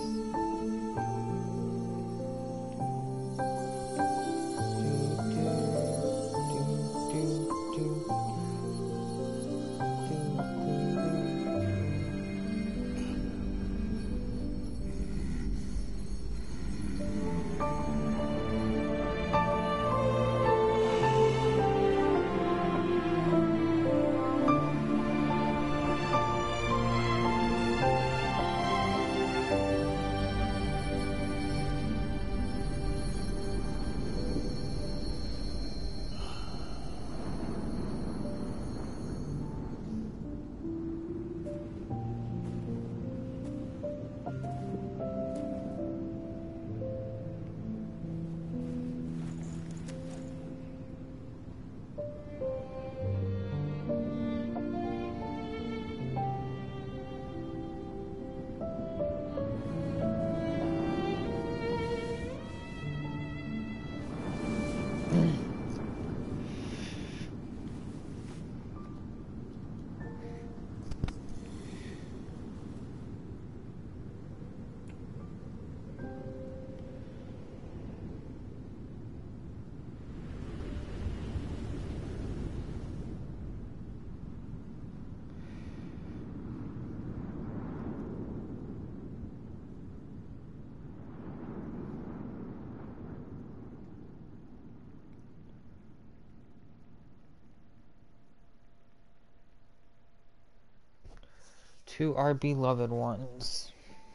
To our beloved ones.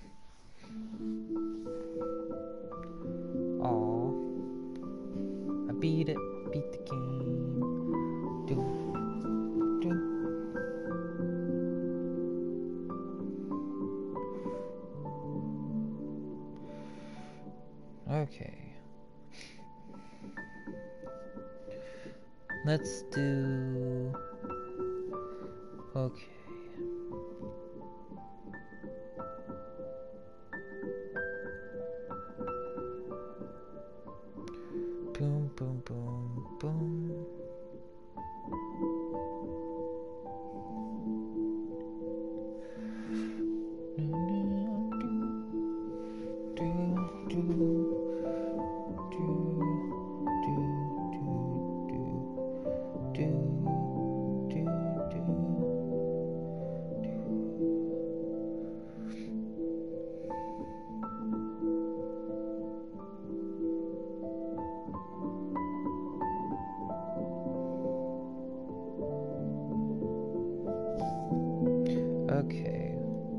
Aw. I beat it. Beat the game. Do. Do. Okay. Let's do... Okay. Boom, boom, boom, boom. Okay.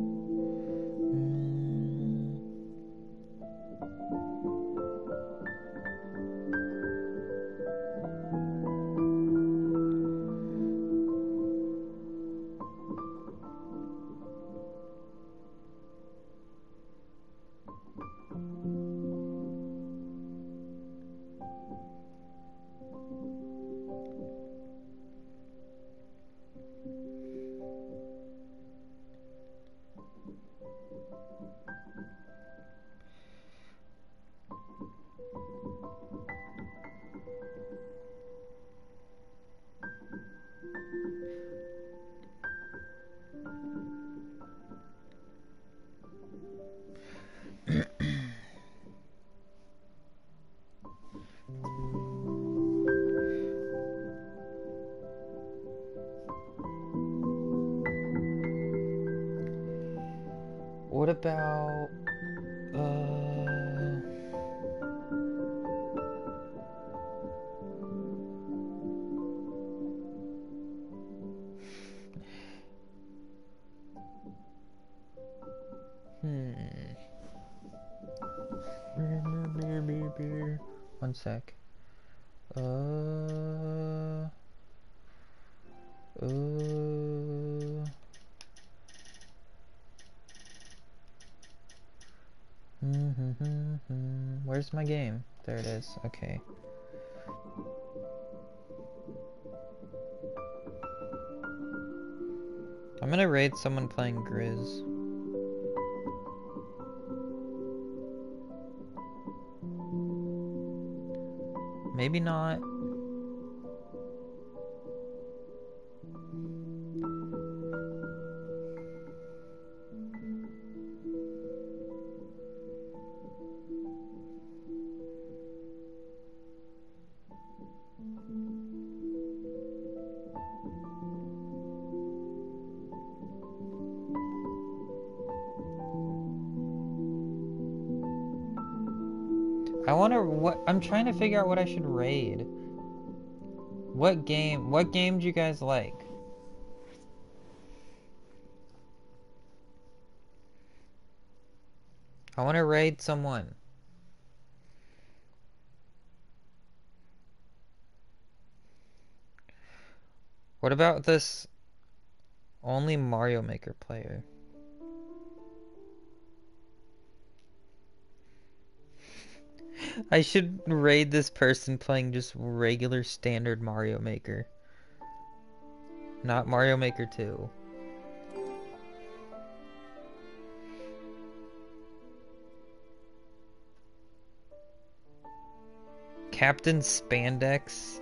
What about one sec. Where's my game? There it is. Okay. I'm gonna raid someone playing Grizz. Maybe not. I'm trying to figure out what I should raid. What game do you guys like? I want to raid someone. What about this only Mario Maker player? I should raid this person playing just regular standard Mario Maker. Not Mario Maker 2. Captain Spandex.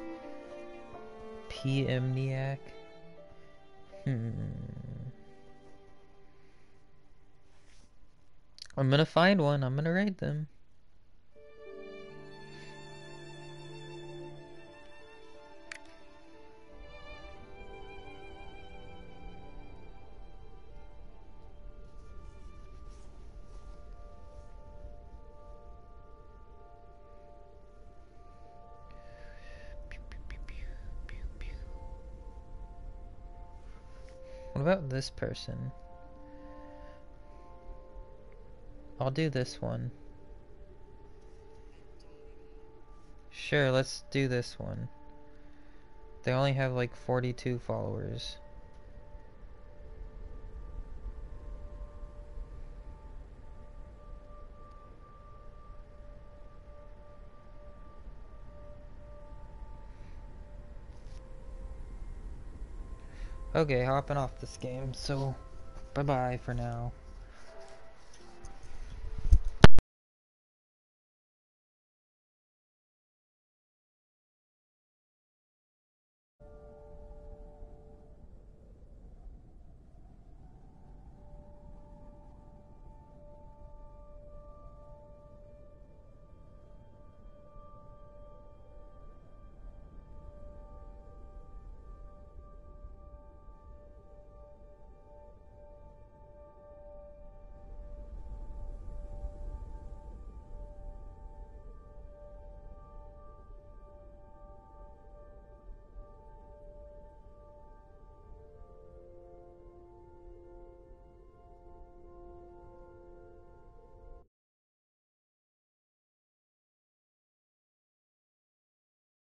PMniac. I'm gonna find one. I'm gonna raid them. What about this person? I'll do this one. Sure, let's do this one. They only have like 42 followers. Okay, hopping off this game, so bye-bye for now.